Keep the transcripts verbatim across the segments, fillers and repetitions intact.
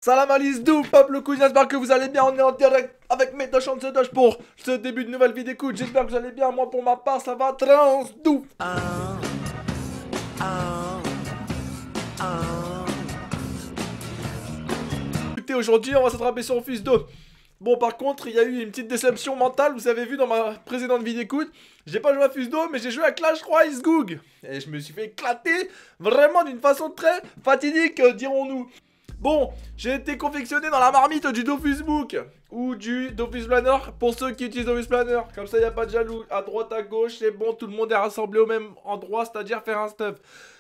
Salam Alice Dou, peuple couille, j'espère que vous allez bien, on est en direct avec mes Dosh on the Dosh pour ce début de nouvelle vidéo, écoute, j'espère que vous allez bien, moi pour ma part ça va trans doux. Écoutez, aujourd'hui on va s'attraper sur Fils d'eau. Bon, par contre, il y a eu une petite déception mentale, vous avez vu dans ma précédente vidéo, écoute, j'ai pas joué à Fils d'eau, mais j'ai joué à Clash Royale Goog. Et je me suis fait éclater, vraiment d'une façon très fatidique, dirons-nous. Bon, j'ai été confectionné dans la marmite du Dofus Book ou du Dofus Planner pour ceux qui utilisent Dofus Planner. Comme ça, il n'y a pas de jaloux. À droite, à gauche, c'est bon, tout le monde est rassemblé au même endroit, c'est-à-dire faire un stuff.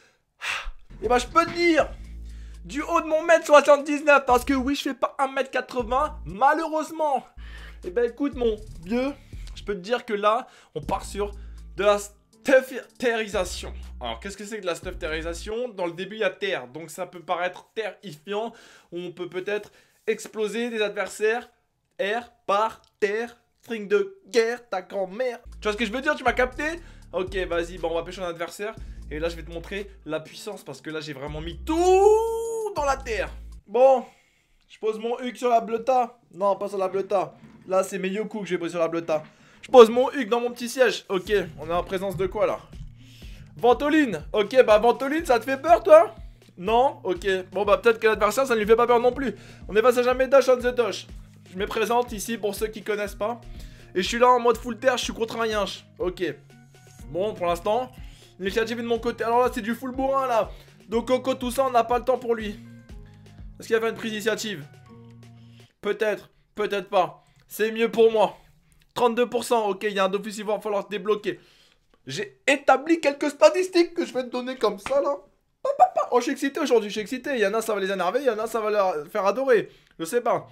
Et bah, je peux te dire, du haut de mon mètre soixante-dix-neuf, parce que oui, je fais pas un mètre quatre-vingts, malheureusement. Et bah, écoute, mon vieux, je peux te dire que là, on part sur de la stufferisation. Alors, qu'est-ce que c'est que de la stufferisation? Dans le début, il y a terre, donc ça peut paraître terrifiant. On peut peut-être exploser des adversaires. Air, par, terre, string de guerre, ta grand-mère. Tu vois ce que je veux dire? Tu m'as capté? Ok, vas-y, bon, on va pêcher un adversaire. Et là, je vais te montrer la puissance, parce que là, j'ai vraiment mis tout dans la terre. Bon, je pose mon Huc sur la bleuta. Non, pas sur la bleuta. Là, c'est mes Yoku que je vais poser sur la bleuta. Je pose mon Huc dans mon petit siège. Ok, on est en présence de quoi, là? Ventoline. Ok, bah Ventoline, ça te fait peur, toi? Non? Ok. Bon, bah peut-être que l'adversaire, ça ne lui fait pas peur non plus. On est face à jamais Dosh on the Dosh. Je me présente ici pour ceux qui connaissent pas. Et je suis là en mode full terre, je suis contre un yinche. Ok. Bon, pour l'instant, l'initiative est de mon côté. Alors là, c'est du full bourrin, là. Donc, Coco, tout ça, on n'a pas le temps pour lui. Est-ce qu'il va faire une prise d'initiative? Peut-être, peut-être pas. C'est mieux pour moi. trente-deux pour cent, ok, il y a un Dofus, il va falloir se débloquer. J'ai établi quelques statistiques que je vais te donner comme ça, là. Oh, je suis excité aujourd'hui, je suis excité. Il y en a, ça va les énerver, il y en a, ça va leur faire adorer. Je sais pas.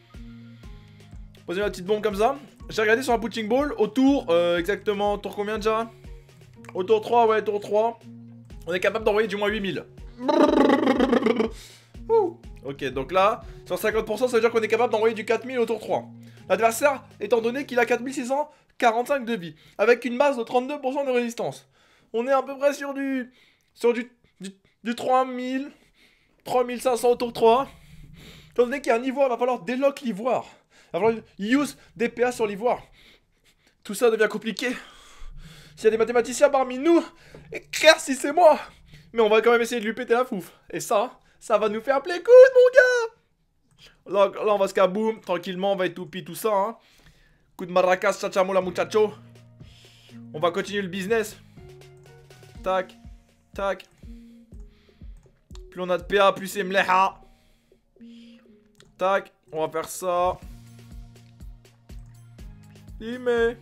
Posez ma petite bombe comme ça. J'ai regardé sur un punching ball. Autour, euh, exactement, tour combien déjà? Au tour trois, ouais, tour trois. On est capable d'envoyer du moins huit mille. Ok, donc là, sur cinquante pour cent, ça veut dire qu'on est capable d'envoyer du quatre mille au tour trois. L'adversaire, étant donné qu'il a quatre mille six cent quarante-cinq de vie, avec une masse de trente-deux pour cent de résistance. On est à peu près sur du... Sur du... Du, du trois mille... trois mille cinq cents au tour trois. Étant donné qu'il y a un ivoire, il va falloir délock l'ivoire. Il va falloir use D P A sur l'ivoire. Tout ça devient compliqué. S'il y a des mathématiciens parmi nous, éclaircissez-moi. Mais on va quand même essayer de lui péter la fouf. Et ça, ça va nous faire appeler coude, mon gars. Là, là on va se kaboum, tranquillement, on va étoupir tout ça, hein. Coup de maracas, chachamo la muchacho. On va continuer le business. Tac, tac. Plus on a de P A, plus c'est mleha. Tac, on va faire ça. Mais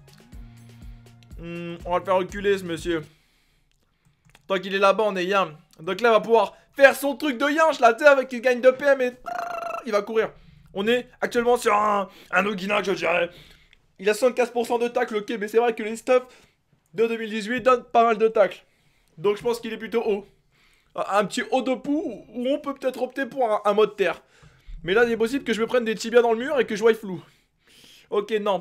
hmm, on va le faire reculer, ce monsieur. Tant qu'il est là-bas, on est yam. Donc là, il va pouvoir faire son truc de yinche, là, tu sais, avec il gagne de P M et il va courir. On est actuellement sur un, un Ogina, je dirais. Il a soixante-quinze pour cent de tacle, ok, mais c'est vrai que les stuffs de deux mille dix-huit donnent pas mal de tacle. Donc je pense qu'il est plutôt haut. Un petit haut de pou où on peut peut-être opter pour un, un mode terre. Mais là, il est possible que je me prenne des tibias dans le mur et que je voie flou. Ok, non.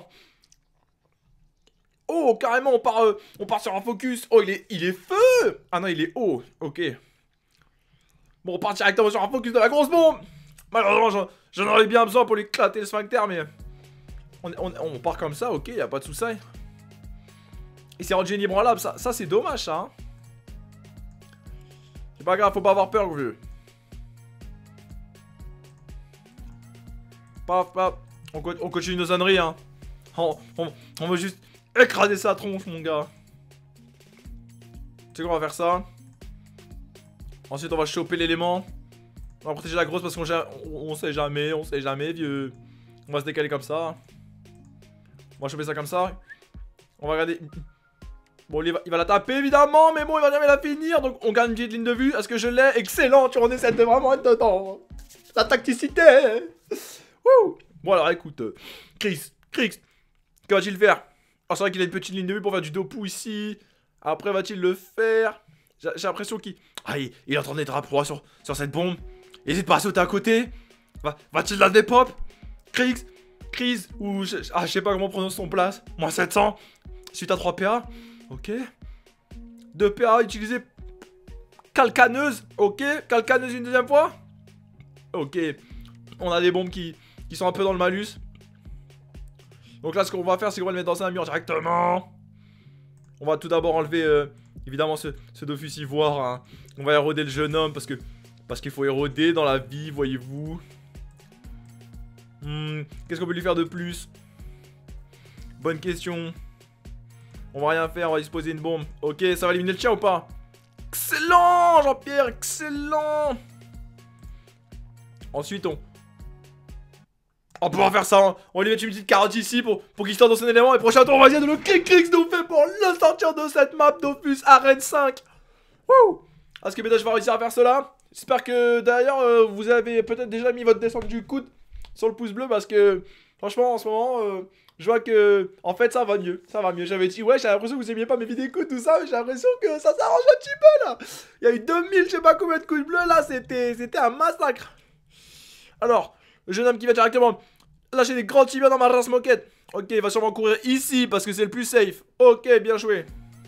Oh, carrément, on part, euh, on part sur un focus. Oh, il est, il est feu. Ah non, il est haut. Ok. Bon, on part directement sur un focus de la grosse bombe. Malheureusement, j'en aurais bien besoin pour lui éclater le sphincter, mais... On, on, on part comme ça, ok, y a pas de soucis. Il s'est rendu inébranlable, ça, ça c'est dommage, ça. Hein. C'est pas grave, faut pas avoir peur, vieux. Paf, paf. On, on continue nos âneries, hein. On, on, on veut juste écraser sa tronche, mon gars. Tu sais quoi, on va faire ça. Ensuite, on va choper l'élément. On va protéger la grosse parce qu'on on, on sait jamais, on sait jamais, vieux. On va se décaler comme ça. On va choper ça comme ça. On va regarder. Bon, il va, il va la taper évidemment, mais bon, il va jamais la finir. Donc, on gagne une petite ligne de vue. Est-ce que je l'ai? Excellent, tu en essaies de vraiment être dedans. La tacticité. Wouh. Bon, alors écoute, euh, Chris, Chris, que va-t-il faire? Ah, c'est vrai qu'il a une petite ligne de vue pour faire du dopou ici. Après, va-t-il le faire? J'ai l'impression qu'il. Ah, il, il est en train d'être à proie sur, sur cette bombe. Il hésite pas à sauter à côté. Va-t-il la dépop? Chris, Chris, ou je, ah, je sais pas comment on prononce son place. Moins sept cents. Suite à trois P A. Ok. deux P A utilisé. Calcaneuse. Ok. Calcaneuse une deuxième fois. Ok. On a des bombes qui, qui sont un peu dans le malus. Donc là, ce qu'on va faire, c'est qu'on va le mettre dans un mur directement. On va tout d'abord enlever, euh, évidemment, ce, ce Dofus ivoire. Hein. On va éroder le jeune homme parce que parce qu'il faut éroder dans la vie, voyez-vous. Hmm, Qu'est-ce qu'on peut lui faire de plus? Bonne question. On va rien faire, on va lui poser une bombe. Ok, ça va éliminer le chien ou pas? Excellent, Jean-Pierre, excellent. Ensuite, on... On peut faire ça, hein. On va lui mettre une petite carotte ici pour, pour qu'il sorte dans son élément. Et prochain tour, on va essayer de le clic-clic nous fait pour le sortir de cette map Dofus Arène cinq. Wouh! Est-ce que je vais réussir à faire cela? J'espère que d'ailleurs, euh, vous avez peut-être déjà mis votre descente du coude sur le pouce bleu parce que, franchement, en ce moment, euh, je vois que, en fait, ça va mieux. Ça va mieux. J'avais dit, ouais, j'ai l'impression que vous aimiez pas mes vidéos tout ça, mais j'ai l'impression que ça s'arrange un petit peu là. Il y a eu deux mille, je sais pas combien de coups bleus là, c'était c'était un massacre. Alors, le jeune homme qui va directement lâcher des grands tibias dans ma race moquette. Ok, il va sûrement courir ici parce que c'est le plus safe. Ok, bien joué.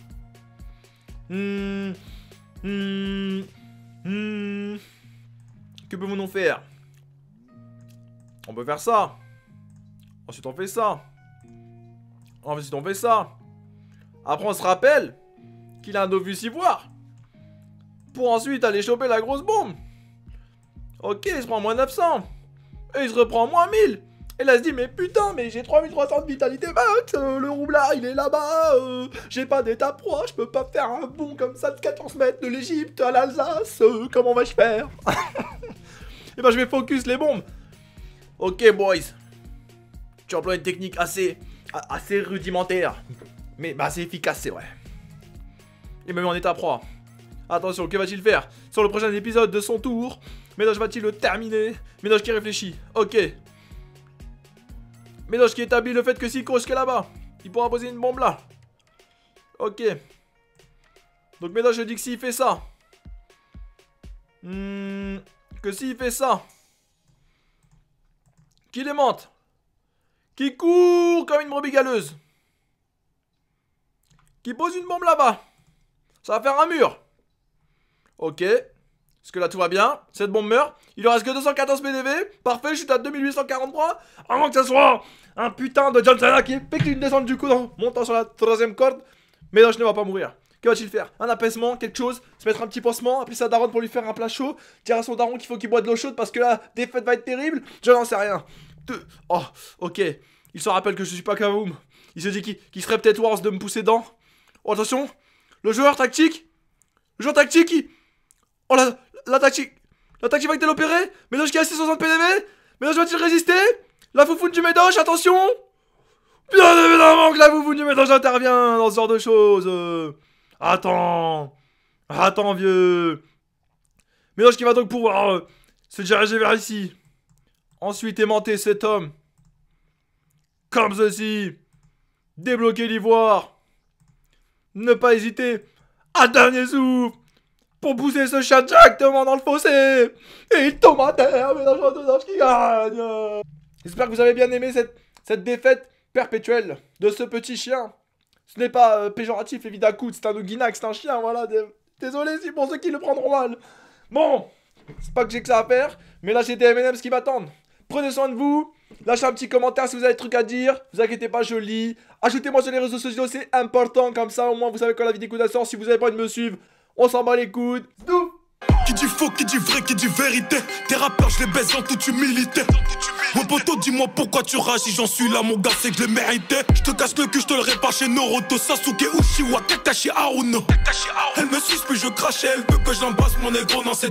Hmm. Hmm. Hmm. Que peut-on faire? On peut faire ça. Ensuite on fait ça. Ensuite on fait ça. Après on se rappelle qu'il a un Dofus ivoire. Pour ensuite aller choper la grosse bombe. Ok, il se prend moins neuf cents. Et il se reprend moins mille. Et là il se dit mais putain mais j'ai trois mille trois cents de vitalité max, euh, le roublard il est là-bas, euh, j'ai pas d'état pro, je peux pas faire un bond comme ça de quatorze mètres de l'Egypte à l'Alsace, euh, comment vais-je faire? Et ben je vais focus les bombes. Ok boys. Tu emploies une technique assez, assez rudimentaire, mais bah, assez efficace c'est vrai. Il me met en état pro. Attention, que va-t-il faire? Sur le prochain épisode de son tour, Médoge va-t-il le terminer? Médoge qui réfléchit, ok. Médoge qui établit le fait que s'il court jusque là-bas, il pourra poser une bombe là. Ok. Donc Médoge je dis que s'il fait ça, hmm, que s'il fait ça, qu'il aimante, qui court comme une brebis galeuse, qui pose une bombe là-bas, ça va faire un mur. Ok. Est-ce que là tout va bien? Cette bombe meurt. Il lui reste que deux cent quatorze P D V. Parfait, je suis à deux mille huit cent quarante-trois. Avant que ce soit un putain de John Cena qui pique une descente du coude en montant sur la troisième corde. Mais non, je ne vais pas mourir. Que va-t-il faire? Un apaisement, quelque chose, se mettre un petit pansement, appeler sa daronne pour lui faire un plat chaud, dire à son daron qu'il faut qu'il boive de l'eau chaude parce que la défaite va être terrible. Je n'en sais rien. Deux. Oh, ok. Il se rappelle que je suis pas Kavoum. Il se dit qu'il qu serait peut-être worse de me pousser dedans. Oh, attention. Le joueur tactique. Le joueur tactique qui... Oh la, la tactique. La tactique va être opérée. Médoge qui a six cent soixante P D V. Médoge va-t-il résister? La foufoune du Médoge, attention. Bien évidemment que la foufoune du Médoge intervient dans ce genre de choses. Euh... Attends. Attends vieux. Médoge qui va donc pouvoir euh, se diriger vers ici. Ensuite aimanter cet homme. Comme ceci. Débloquer l'ivoire. Ne pas hésiter. À dernier souffle. Pour pousser ce chien directement dans le fossé. Et il tombe à terre. Médoge Médoge qui gagne. J'espère que vous avez bien aimé cette, cette défaite perpétuelle de ce petit chien. Ce n'est pas euh, péjoratif, évidemment. C'est un Oginax, c'est un chien, voilà. Désolé si pour ceux qui le prendront mal. Bon, c'est pas que j'ai que ça à faire. Mais là, j'ai des M and M's qui m'attendent. Prenez soin de vous. Lâchez un petit commentaire si vous avez des trucs à dire. Vous inquiétez pas, je lis. Ajoutez-moi sur les réseaux sociaux, c'est important. Comme ça, au moins, vous savez quand la vidéo sort. Si vous avez pas envie de me suivre, on s'en bat les coudes. Doux. Qui dit faux, qui dit vrai, qui dit vérité. Tes rappeurs, je les baisse en toute humilité. Mon poteau, dis-moi pourquoi tu rages. Si j'en suis là, mon gars, c'est que je l'ai mérité. Je te casse le cul, je te le répare chez Noroto, Sasuke, Uchiwa, Kakashi, Haruno. Elle me suce, puis je crache, elle veut que j'embrasse mon négro dans cette